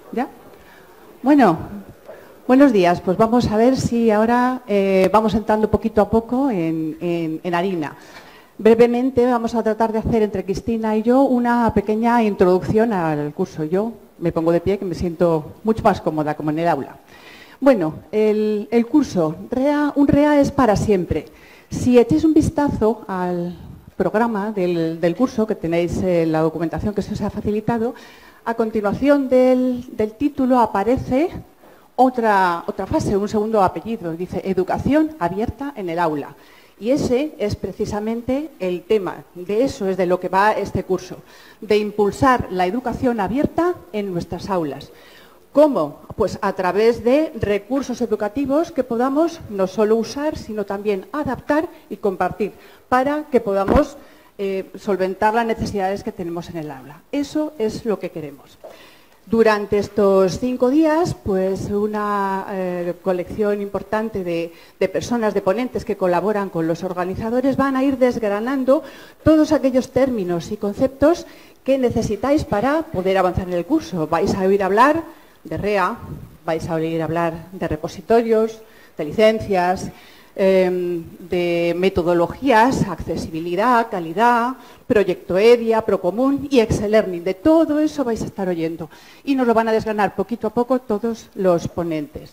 ¿Ya? Bueno, buenos días. Pues vamos a ver si ahora vamos entrando poquito a poco en harina. Brevemente vamos a tratar de hacer entre Cristina y yo una pequeña introducción al curso. Yo me pongo de pie, que me siento mucho más cómoda, como en el aula. Bueno, el curso, un REA es para siempre. Si echéis un vistazo al programa del curso, que tenéis la documentación que se os ha facilitado, a continuación del título aparece otra fase, un segundo apellido. Dice Educación abierta en el aula. Y ese es precisamente el tema. De eso es de lo que va este curso. De impulsar la educación abierta en nuestras aulas. ¿Cómo? Pues a través de recursos educativos que podamos no solo usar, sino también adaptar y compartir para que podamos solventar las necesidades que tenemos en el aula. Eso es lo que queremos. Durante estos 5 días, pues una colección importante de personas, de ponentes que colaboran con los organizadores, van a ir desgranando todos aquellos términos y conceptos que necesitáis para poder avanzar en el curso. Vais a oír hablar de REA, vais a oír hablar de repositorios, de licencias, de metodologías, accesibilidad, calidad, proyecto EDIA, Procomún y Excel Learning. De todo eso vais a estar oyendo y nos lo van a desgranar poquito a poco todos los ponentes.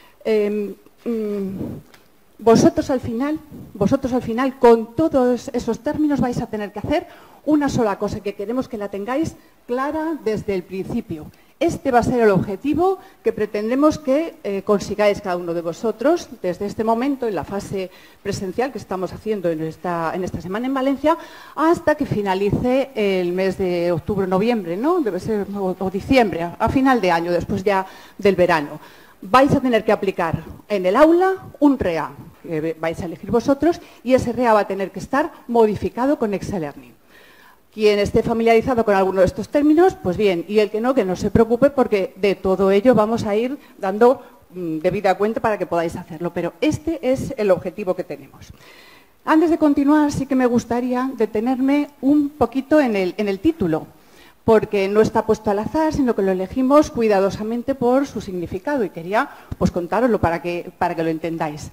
Vosotros al final, con todos esos términos vais a tener que hacer una sola cosa que queremos que la tengáis clara desde el principio. Este va a ser el objetivo que pretendemos que consigáis cada uno de vosotros desde este momento, en la fase presencial que estamos haciendo en esta semana en Valencia, hasta que finalice el mes de octubre o noviembre, ¿no? Debe ser, o diciembre, a final de año, después ya del verano. Vais a tener que aplicar en el aula un REA, que vais a elegir vosotros, y ese REA va a tener que estar modificado con Excel Learning. Quien esté familiarizado con alguno de estos términos, pues bien, y el que no se preocupe, porque de todo ello vamos a ir dando debida cuenta para que podáis hacerlo. Pero este es el objetivo que tenemos. Antes de continuar, sí que me gustaría detenerme un poquito en el título, porque no está puesto al azar, sino que lo elegimos cuidadosamente por su significado, y quería pues contároslo para que lo entendáis.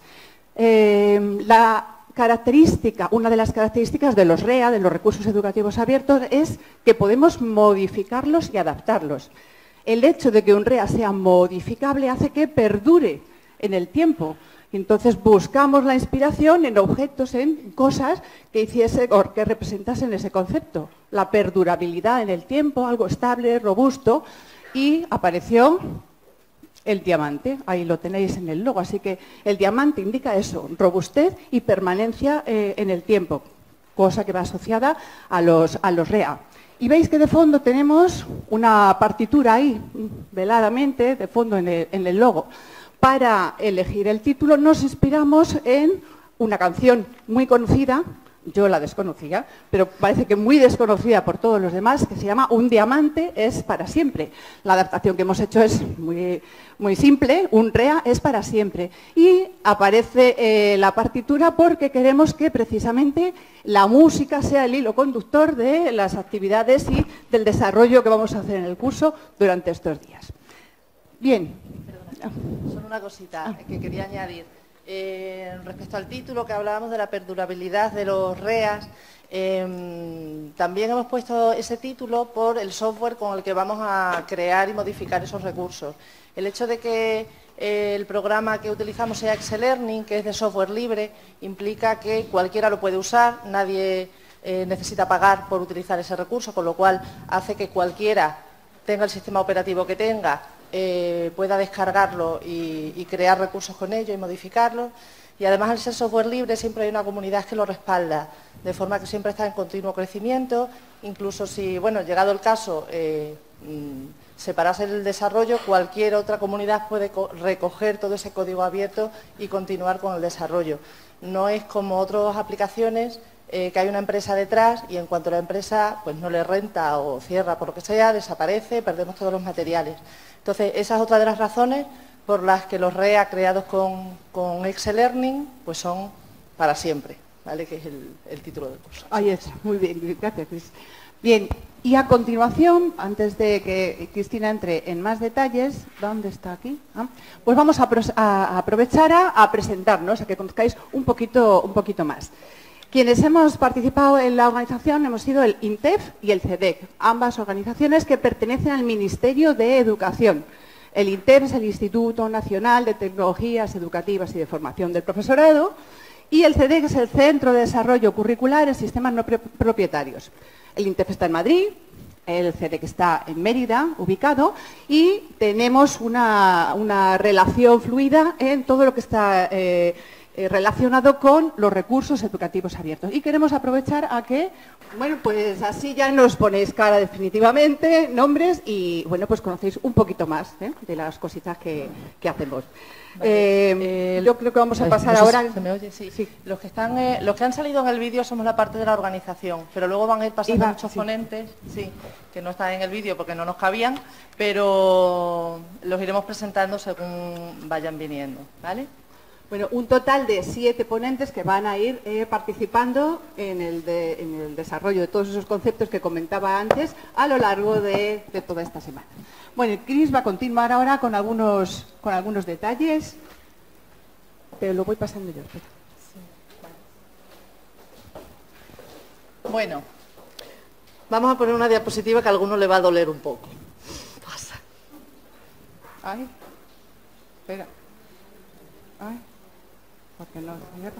Una de las características de los REA, de los recursos educativos abiertos, es que podemos modificarlos y adaptarlos. El hecho de que un REA sea modificable hace que perdure en el tiempo. Entonces buscamos la inspiración en objetos, en cosas que que representasen ese concepto. La perdurabilidad en el tiempo, algo estable, robusto, y apareció el diamante, ahí lo tenéis en el logo, así que el diamante indica eso, robustez y permanencia en el tiempo, cosa que va asociada a los REA. Y veis que de fondo tenemos una partitura ahí, veladamente, de fondo en el logo. Para elegir el título nos inspiramos en una canción muy conocida, yo la desconocía, pero parece que muy desconocida por todos los demás, que se llama Un diamante es para siempre. La adaptación que hemos hecho es muy simple, un REA es para siempre. Y aparece la partitura porque queremos que precisamente la música sea el hilo conductor de las actividades y del desarrollo que vamos a hacer en el curso durante estos días. Bien. Perdona, solo una cosita que quería añadir. Respecto al título que hablábamos de la perdurabilidad de los REAs, también hemos puesto ese título por el software con el que vamos a crear y modificar esos recursos. El hecho de que el programa que utilizamos sea Excel Learning, que es de software libre, implica que cualquiera lo puede usar, nadie necesita pagar por utilizar ese recurso, con lo cual hace que cualquiera tenga el sistema operativo que tenga, pueda descargarlo y crear recursos con ello y modificarlo. Y además, al ser software libre, siempre hay una comunidad que lo respalda, de forma que siempre está en continuo crecimiento. Incluso si, bueno, llegado el caso, separase el desarrollo, cualquier otra comunidad puede recoger todo ese código abierto y continuar con el desarrollo. No es como otras aplicaciones que hay una empresa detrás y en cuanto la empresa pues no le renta o cierra por lo que sea, desaparece, perdemos todos los materiales. Entonces, esa es otra de las razones por las que los REA creados con Excel Learning pues son para siempre, ¿vale? Que es el título del curso. Ahí está, muy bien, gracias, Cris. Bien, y a continuación, antes de que Cristina entre en más detalles, ¿dónde está aquí? Pues vamos a aprovechar a presentarnos, a que conozcáis un poquito más. Quienes hemos participado en la organización hemos sido el INTEF y el CEDEC, ambas organizaciones que pertenecen al Ministerio de Educación. El INTEF es el Instituto Nacional de Tecnologías Educativas y de Formación del Profesorado y el CEDEC es el Centro de Desarrollo Curricular en Sistemas No Propietarios. El INTEF está en Madrid, el CEDEC está en Mérida, ubicado, y tenemos una relación fluida en todo lo que está relacionado con los recursos educativos abiertos. Y queremos aprovechar a que, bueno, pues así ya nos ponéis cara definitivamente, nombres, y bueno, pues conocéis un poquito más de las cositas que hacemos. Vale. Yo creo que vamos a pasar ahora... ¿Se me oye? Sí. Sí. Los que han salido en el vídeo somos la parte de la organización, pero luego van a ir pasando muchos ponentes, sí, que no están en el vídeo porque no nos cabían, pero los iremos presentando según vayan viniendo, ¿vale? Bueno, un total de 7 ponentes que van a ir participando en el desarrollo de todos esos conceptos que comentaba antes a lo largo de toda esta semana. Bueno, Cris va a continuar ahora con algunos detalles, pero lo voy pasando yo. Sí, vale. Bueno, vamos a poner una diapositiva que a alguno le va a doler un poco. Pasa. Ay, espera. Ay. Porque no cierra.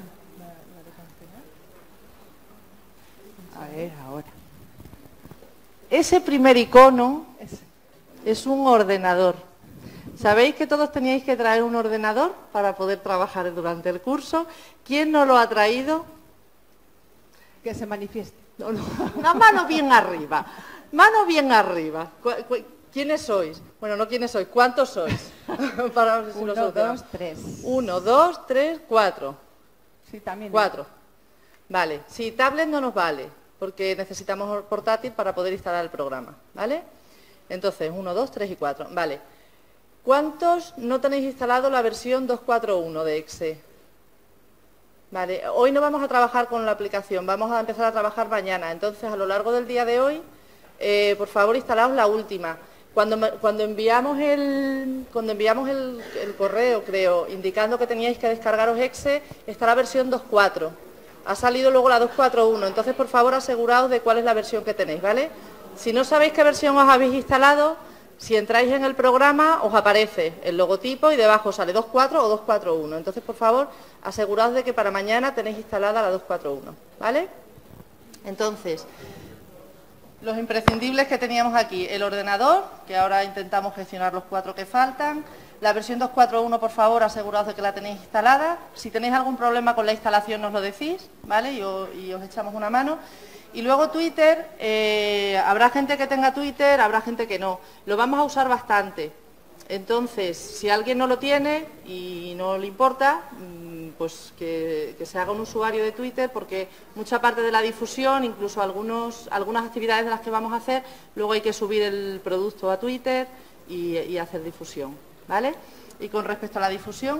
A ver, ahora. Ese primer icono es un ordenador. ¿Sabéis que todos teníais que traer un ordenador para poder trabajar durante el curso? ¿Quién no lo ha traído? Que se manifieste. No. Una mano bien arriba. Mano bien arriba. ¿Quiénes sois? Bueno, no quiénes sois, ¿cuántos sois? Para ver si 1, 2, 3. 1, 2, 3, 4. Sí, también. 4. Vale, si tablet no nos vale, porque necesitamos portátil para poder instalar el programa, ¿vale? Entonces, 1, 2, 3 y 4. Vale. ¿Cuántos no tenéis instalado la versión 2.4.1 de EXE? Vale, hoy no vamos a trabajar con la aplicación, vamos a empezar a trabajar mañana. Entonces, a lo largo del día de hoy, por favor, instalaos la última. Cuando enviamos el correo, creo, indicando que teníais que descargaros EXE, está la versión 2.4. Ha salido luego la 2.4.1. Entonces, por favor, aseguraos de cuál es la versión que tenéis, ¿vale? Si no sabéis qué versión os habéis instalado, si entráis en el programa, os aparece el logotipo y debajo sale 2.4 o 2.4.1. Entonces, por favor, aseguraos de que para mañana tenéis instalada la 2.4.1, ¿vale? Entonces, los imprescindibles que teníamos aquí, el ordenador, que ahora intentamos gestionar los 4 que faltan. La versión 2.4.1, por favor, aseguraos de que la tenéis instalada. Si tenéis algún problema con la instalación, nos lo decís, ¿vale? Y os echamos una mano. Y luego Twitter, habrá gente que tenga Twitter, habrá gente que no. Lo vamos a usar bastante. Entonces, si alguien no lo tiene y no le importa, pues que se haga un usuario de Twitter, porque mucha parte de la difusión, incluso algunas actividades de las que vamos a hacer, luego hay que subir el producto a Twitter y hacer difusión, ¿vale? Y con respecto a la difusión,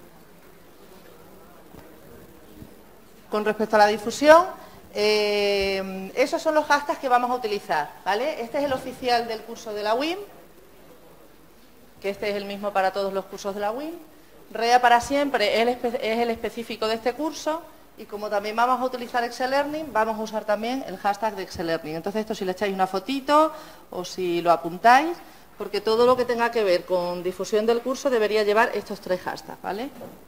esos son los hashtags que vamos a utilizar, ¿vale? Este es el oficial del curso de la UIM, que este es el mismo para todos los cursos de la UIM. REA para siempre es el específico de este curso, y como también vamos a utilizar Excel Learning, vamos a usar también el hashtag de Excel Learning. Entonces, esto si le echáis una fotito o si lo apuntáis, porque todo lo que tenga que ver con difusión del curso debería llevar estos 3 hashtags, ¿vale?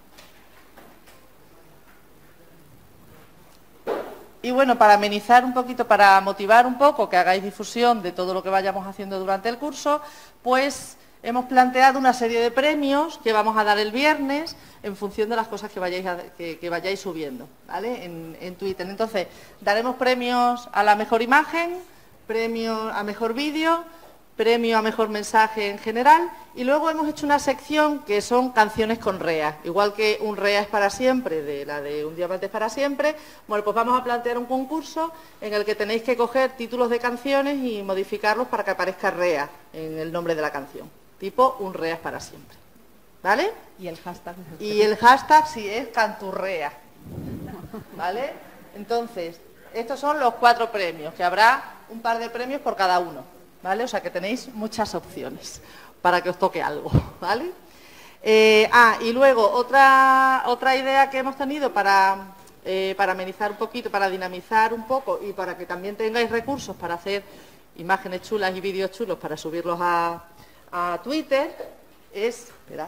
Y bueno, para amenizar un poquito, para motivar un poco que hagáis difusión de todo lo que vayamos haciendo durante el curso, pues hemos planteado una serie de premios que vamos a dar el viernes en función de las cosas que vayáis subiendo, ¿vale? En Twitter. Entonces, daremos premios a la mejor imagen, premio a mejor vídeo, premio a mejor mensaje en general, y luego hemos hecho una sección que son canciones con REA. Igual que un REA es para siempre, de la de Un diamante es para siempre, bueno, pues vamos a plantear un concurso en el que tenéis que coger títulos de canciones y modificarlos para que aparezca REA en el nombre de la canción. Tipo, un REA es para siempre, ¿vale? Y el hashtag. Y el hashtag sí es canturrea, ¿vale? Entonces, estos son los 4 premios, que habrá un par de premios por cada uno, ¿vale? O sea que tenéis muchas opciones para que os toque algo, ¿vale? Y luego otra idea que hemos tenido para amenizar un poquito, para dinamizar un poco y para que también tengáis recursos para hacer imágenes chulas y vídeos chulos para subirlos a Twitter es... Esperad.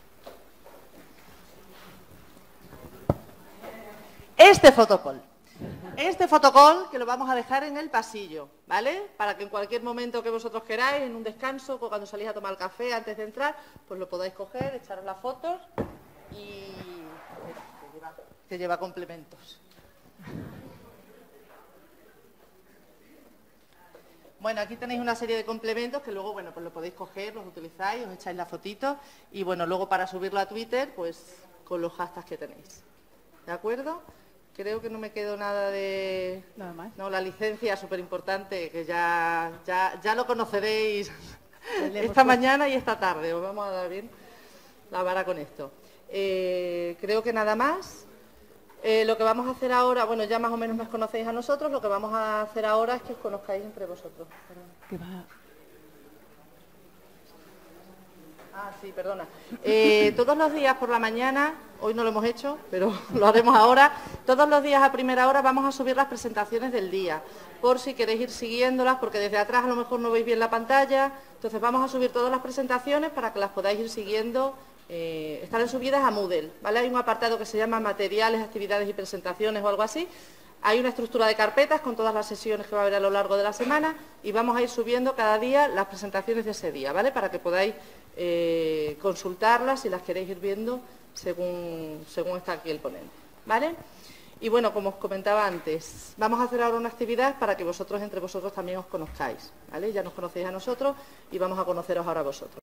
Este fotocall. Este fotocall que lo vamos a dejar en el pasillo, ¿vale? Para que en cualquier momento que vosotros queráis, en un descanso, cuando salís a tomar café, antes de entrar, pues lo podáis coger, echaros las fotos y... que lleva complementos. Bueno, aquí tenéis una serie de complementos que luego, bueno, pues lo podéis coger, los utilizáis, os echáis la fotito y, bueno, luego para subirlo a Twitter, pues con los hashtags que tenéis. ¿De acuerdo? Creo que no me quedó nada de... Nada más. No, la licencia, súper importante, que ya lo conoceréis esta mañana y esta tarde. Os vamos a dar bien la vara con esto. Creo que nada más. Lo que vamos a hacer ahora, bueno, ya más o menos nos conocéis a nosotros, lo que vamos a hacer ahora es que os conozcáis entre vosotros. ¿Qué va? Sí, perdona. Todos los días por la mañana, hoy no lo hemos hecho, pero lo haremos ahora, todos los días a primera hora vamos a subir las presentaciones del día, por si queréis ir siguiéndolas, porque desde atrás a lo mejor no veis bien la pantalla, entonces vamos a subir todas las presentaciones para que las podáis ir siguiendo, estarán subidas a Moodle, ¿vale? Hay un apartado que se llama materiales, actividades y presentaciones o algo así. Hay una estructura de carpetas con todas las sesiones que va a haber a lo largo de la semana y vamos a ir subiendo cada día las presentaciones de ese día, ¿vale? Para que podáis consultarlas si las queréis ir viendo según está aquí el ponente, ¿vale? Y bueno, como os comentaba antes, vamos a hacer ahora una actividad para que vosotros entre vosotros también os conozcáis, ¿vale? Ya nos conocéis a nosotros y vamos a conoceros ahora a vosotros.